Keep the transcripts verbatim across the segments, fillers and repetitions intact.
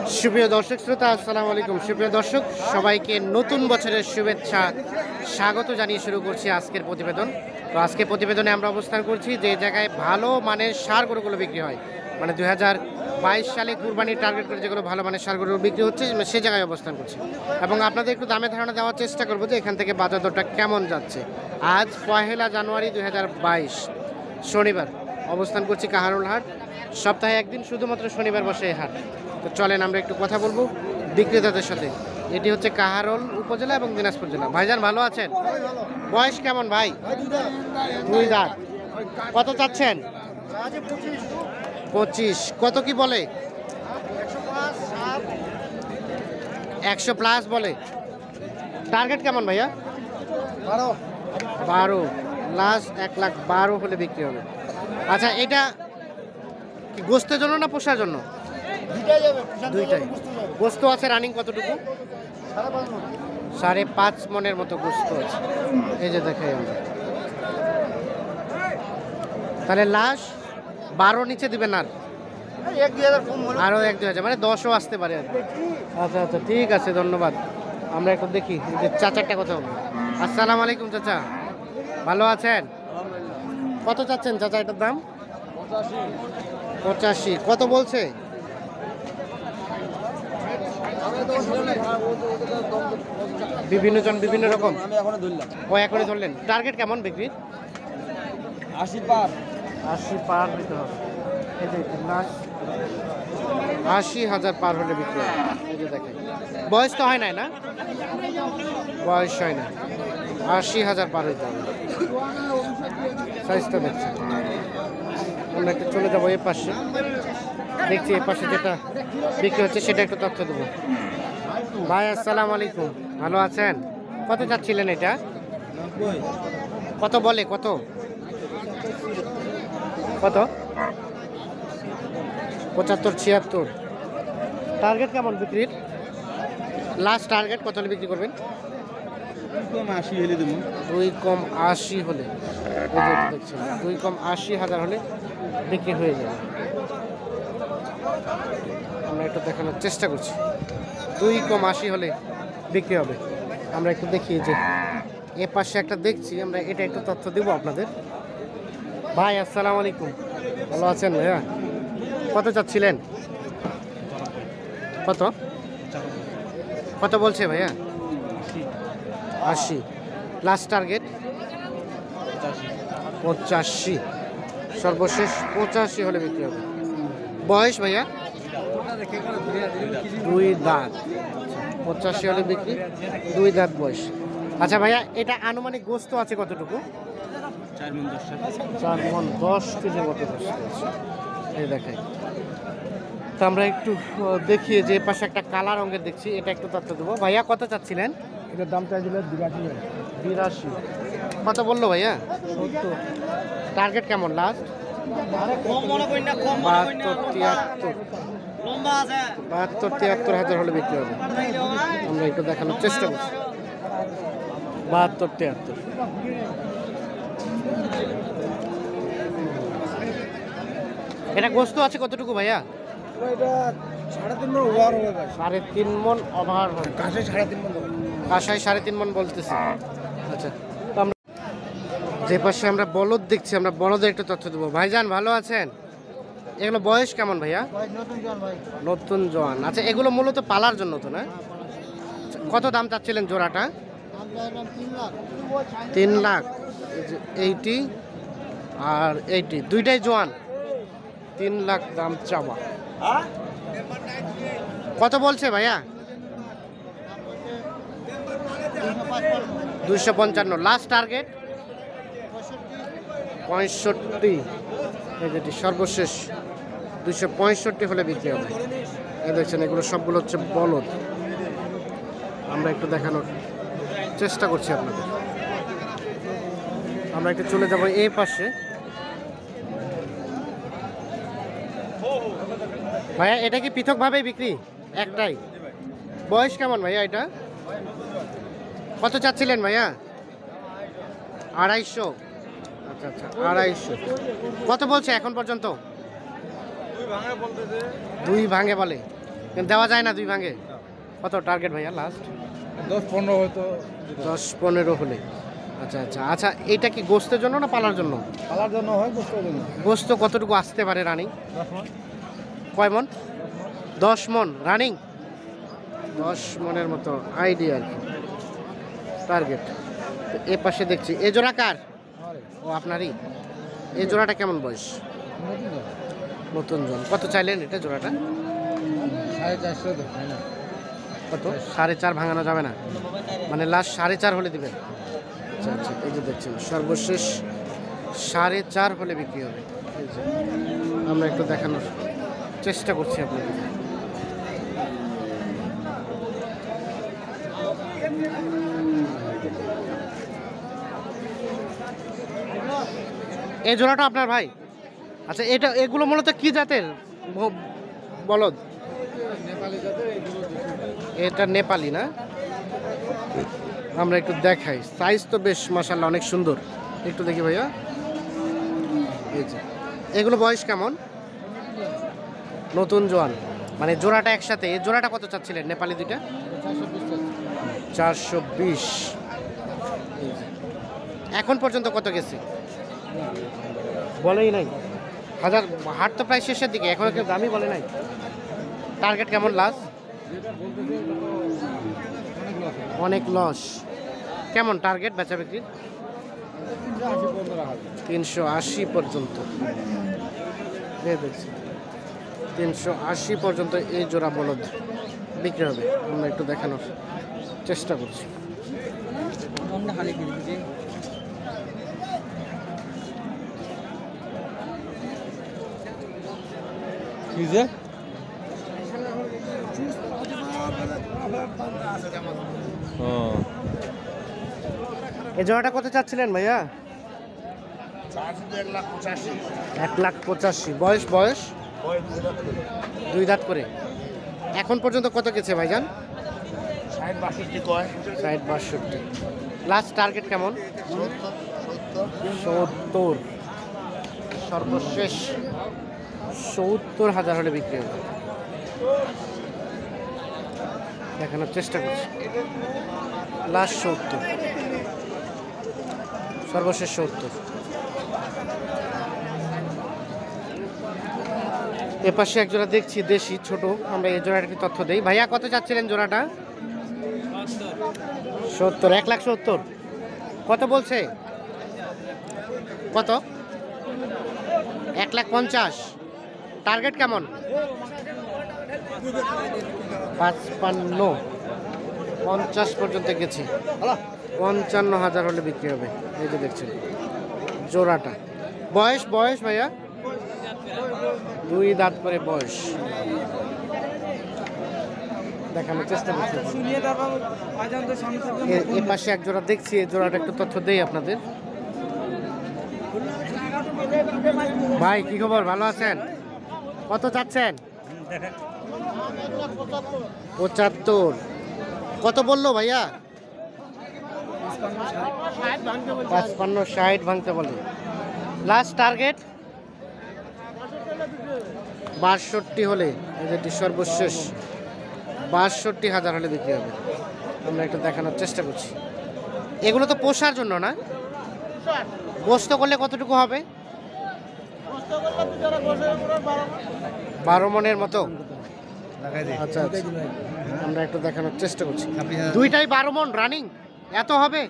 সুপ্রিয় দর্শক শ্রোতা, আসসালামু আলাইকুম। সুপ্রিয় দর্শক, সবাইকে নতুন বছরের শুভেচ্ছা স্বাগত জানিয়ে শুরু করছি আজকের প্রতিবেদন। তো আজকের প্রতিবেদনে আমরা অবস্থান করছি যে জায়গায় ভালো মানের সার গরুগুলো বিক্রি হয়, মানে দুই হাজার বাইশ সালে কুরবানির টার্গেট করে যেগুলো ভালো মানের সার গরু বিক্রি হচ্ছে সে জায়গায় অবস্থান করছি এবং আপনাদের একটু দামে ধারণা দেওয়ার চেষ্টা করবো যে এখান থেকে বাজার দরটা কেমন যাচ্ছে। আজ পহেলা জানুয়ারি দুই হাজার বাইশ শনিবার অবস্থান করছি কাহারোল হাট। সপ্তাহে একদিন শুধুমাত্র শনিবার বসে এই হাট। তো চলেন আমরা একটু কথা বলবো বিক্রেতাদের সাথে। এটি হচ্ছে কাহারোল উপজেলা এবং দিনাজপুর জেলা। ভাইজান ভালো আছেন? বয়স কেমন ভাই? দুই দাঁত। কত চাচ্ছেন? পঁচিশ। কত কি বলে? একশো প্লাস বলে। টার্গেট কেমন ভাইয়া? বারো বারো। লাস্ট এক লাখ বারো হলে বিক্রি হবে। আচ্ছা, এটা কি গোস্তের জন্য না পোষার জন্য? দুইটাই। গোস্ত আছে রানিং কতটুকু? সাড়ে পাঁচ মনের মতো গোস্ত আছে। এই যে দেখাই আমরা। তাহলে লাস্ট বারো নিচে দিবেন আর আরো এক দুই হাজার, মানে দশও আসতে পারে আর। আচ্ছা আচ্ছা, ঠিক আছে, ধন্যবাদ। আমরা একটু দেখি যে চাচারটা কথা বলবো। আসসালামু আলাইকুম চাচা, ভালো আছেন? কত চাচ্ছেন চাচা এটার দাম? পঁচাশি। কত বলছে? বিভিন্ন জন বিভিন্ন রকম। ও এখনই ধরলেন। টার্গেট কেমন বিক্রির? আশি পার আশি পার দিতে হবে। এই যে লাস্ট আশি হাজার পার হলে বিক্রি হবে। এই যে দেখেন, বয়স তো হয় নাই না? বয়স হয় না। আশি হাজার পার হইতে হবে। সাইজটা দেখছেন। আমরা একটু চলে যাবো এই পাশে। দেখছি এই পাশে যেটা বিক্রি হচ্ছে সেটা একটু তথ্য দেবো। ভাই আসসালামু আলাইকুম, ভালো আছেন? কত চাচ্ছিলেন এটা? কত বলে? কত কত? পঁচাত্তর ছিয়াত্তর। টার্গেট কেমন বিক্রির? লাস্ট টার্গেট কত হলে বিক্রি করবেন? আশি হলে দেবো। দুই কম আশি হলে। এই যে দেখছেন, দুই কম আশি হাজার হলে বিক্রি হয়ে যাবে। আমরা একটু দেখানোর চেষ্টা করছি। দুই কম আশি হলে বিক্রি হবে। আমরা একটু দেখি যে এ পাশে একটা দেখছি আমরা, এটা একটু তথ্য দিব আপনাদের। ভাই আসসালামু আলাইকুম, ভালো আছেন ভাইয়া? কত চাচ্ছিলেন? কত কত বলছে ভাইয়া? আশি। লাস্ট টার্গেট পঁচাশি। সর্বশেষ পঁচাশি হলে বিক্রি হবে। বয়স ভাইয়া? দুই দাঁত। পঁচাশি হলে বিক্রি, দুই দাঁত বয়স। আচ্ছা ভাইয়া, এটা আনুমানিক গোস্ত আছে কতটুকু? চার মন দশ কেজি মতো গোস্ত আছে। এই দেখাই। তো আমরা একটু দেখি যে পাশে একটা কালা রঙের দেখছি, এটা একটু তথ্য দেবো। ভাইয়া কত চাচ্ছিলেন? এটার দাম চাইছিলেন বিরাশি। বিরাশি। কত বললো ভাইয়া? সত্তর। টার্গেট কেমন লাস্ট? বাহাত্তর তিয়াত্তর। বাহাত্তর তিয়াত্তর হাজার হলে বিক্রি হবে। আমরা একটু দেখানোর চেষ্টা করছি। বাহাত্তর তিয়াত্তর। এটা গোস্ত আছে কতটুকু ভাইয়া? এটা সাড়ে তিন মন ওভার হবে। সাড়ে তিন মন ওভার হবে। কাছে সাড়ে তিন মন। কাঁসায় সাড়ে তিন মন বলতেছি। আচ্ছা, তো আমরা যে পাশে আমরা বলদ দেখছি, আমরা বলদের একটু তথ্য দেবো। ভাইজান ভালো আছেন? এগুলো বয়স কেমন ভাইয়া? নতুন জোয়ান। আচ্ছা, এগুলো মূলত পালার জন্য তো না? কত দাম চাচ্ছিলেন জোড়াটা? তিন লাখ। এইটি আর এইটি দুইটাই জোয়ান। তিন লাখ দাম চাওয়া। কত বলছে ভাইয়া? দুইশো পঞ্চান্ন। লাস্ট টার্গেট পঁয়ষট্টি। এই যেটি সর্বশেষ দুইশো পঁয়ষট্টি হলে বিক্রি হবে। এই দেখছেন, এগুলো সবগুলো হচ্ছে বলদ। আমরা একটু দেখানোর চেষ্টা করছি আপনাদের। আমরা একটু চলে যাবো এই পাশে। ভাইয়া এটা কি পৃথকভাবেই বিক্রি? একটাই। বয়স কেমন ভাইয়া এটা? কত চাচ্ছিলেন ভাইয়া? আড়াইশো। আচ্ছা আচ্ছা, আড়াইশো। কত বলছে এখন পর্যন্ত? দুই ভাঙে বলে। কিন্তু দেওয়া যায় না দুই ভাঙে? কত টার্গেট ভাইয়া লাস্ট? দশ পনেরো হয়তো। দশ পনেরো হলে। আচ্ছা আচ্ছা আচ্ছা, এইটা কি গোস্তের জন্য না পালার জন্য? পালার জন্য হয়, গোস্তের জন্য। গোস্ত কতটুকু আসতে পারে রানিং? দশ মণ। কয় মন? দশ মন রানিং। দশ মনের মতো আইডিয়া আর কি টার্গেট। এ পাশে দেখছি এ জোড়া কার? ও আপনারই। এই জোড়াটা কেমন বয়স? নতুন জন। কত চাইলেন এটা জোড়াটা? সাড়ে চারশো তো হয় না। কত? সাড়ে চার ভাঙানো যাবে না, মানে লাস্ট সাড়ে চার হলে দিবেন? আচ্ছা আচ্ছা, এই যে দেখছেন সর্বশেষ সাড়ে চার হলে বিক্রি হবে। এই যে আমরা একটু দেখানোর চেষ্টা করছি আপনাদের। এই জোড়াটা আপনার ভাই? আচ্ছা, এটা এগুলো মূলত কি জাতের ব- বলদ? নেপালি যাতে এটা নেপালি না? আমরা একটু দেখাই, সাইজ তো বেশ মাশাআল্লাহ অনেক সুন্দর। একটু দেখি ভাইয়া। এই যে এগুলো বয়স কেমন? নতুন জোয়ান, মানে জোড়াটা একসাথে। এই জোড়াটা কত চাচ্ছিলেন নেপালি দুইটা? চারশো বিশ। এখন পর্যন্ত কত গেছে বলেই নাই? হাজার। হাট তো প্রায় শেষের দিকে, এখনো কেউ দামই বলে নাই। টার্গেট কেমন লাস্ট? অনেক লস। কেমন টার্গেট বেচা বিক্রির? তিনশো আশি পর্যন্ত। দেখছি তিনশো আশি পর্যন্ত এই জোড়া বলদ বিক্রি হবে। আমরা একটু দেখানোর চেষ্টা করছি। এই জোড়াটা কত চাচ্ছিলেন ভাইয়া? এক লাখ পঁচাশি। বয়স বয়স দুই দাঁত করে। এখন পর্যন্ত কত গেছে ভাইজান? ষাট বাষট্টি। লাস্ট টার্গেট কেমন? সত্তর। সর্বশেষ সত্তর হাজার হলে বিক্রি হবে। দেখানোর চেষ্টা করছি। লাস্ট সত্তর, সর্বশেষ সত্তর। এপাশে এক জোড়া দেখছি দেশি ছোট, আমরা এই জোড়াটা একটু তথ্য দেই। ভাইয়া কত চাচ্ছিলেন জোড়াটা? সত্তর। এক লাখ সত্তর। কত বলছে? কত? এক লাখ পঞ্চাশ। টার্গেট কেমন? পাঁচপান্ন। পঞ্চাশ পর্যন্ত গেছি। পঞ্চান্ন হাজার হলে বিক্রি হবে। এই যে দেখছেন জোড়াটা। বয়স বয়স ভাইয়া? দুই দাঁত করে বয়স। দেখানোর চেষ্টা করছি। এ পাশে এক জোড়া দেখছি, এই জোড়াটা একটু তথ্য দেই আপনাদের। ভাই কি খবর, ভালো আছেন? কত চাচ্ছেন? পঁচাত্তর। কত বললো ভাইয়া? পাঁচপান্ন ষাট ভাঙতে বলে। লাস্ট টার্গেট বাষট্টি হলে, যেটি সর্বশেষ বাষট্টি হাজার হলে বিক্রি হবে। আমরা একটু দেখানোর চেষ্টা করছি। এগুলো তো পোষার জন্য না? গোস্ত করলে কতটুকু হবে? বারো মনের মতো। আচ্ছা আচ্ছা, আমরা একটু দেখানোর চেষ্টা করছি। দুইটাই বারো মন রানিং। এত হবে?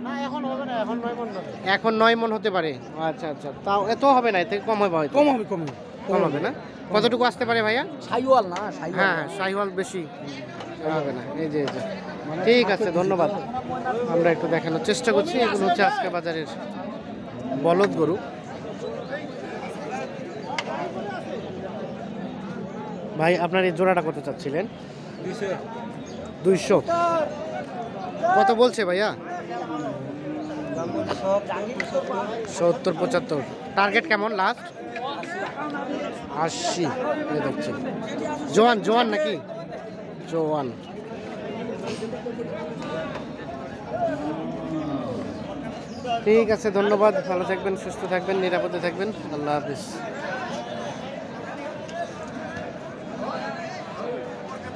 এখন নয় মন হতে পারে। আচ্ছা আচ্ছা, তাও এত হবে না, এর থেকে কম হবে হয়তো। কম হবে, কম হবে, কম হবে না? কতটুকু আসতে পারে ভাইয়া? সাইওয়াল না, হ্যাঁ হ্যাঁ, শাহিওয়াল বেশি হবে না। এই যে এই যে ঠিক আছে, ধন্যবাদ। আমরা একটু দেখানোর চেষ্টা করছি। এগুলো হচ্ছে আজকে বাজারের বলদ গরু। ভাই আপনার এই জোড়াটা কত চাচ্ছিলেন? দুইশো। কত বলছে ভাইয়া? সত্তর পঁচাত্তর। টার্গেট কেমন লাস্ট? আশি। দেখছেন জোয়ান জোয়ান নাকি? জোয়ান। ঠিক আছে, ধন্যবাদ। ভালো থাকবেন, সুস্থ থাকবেন, নিরাপদে থাকবেন। আল্লাহ হাফিজ।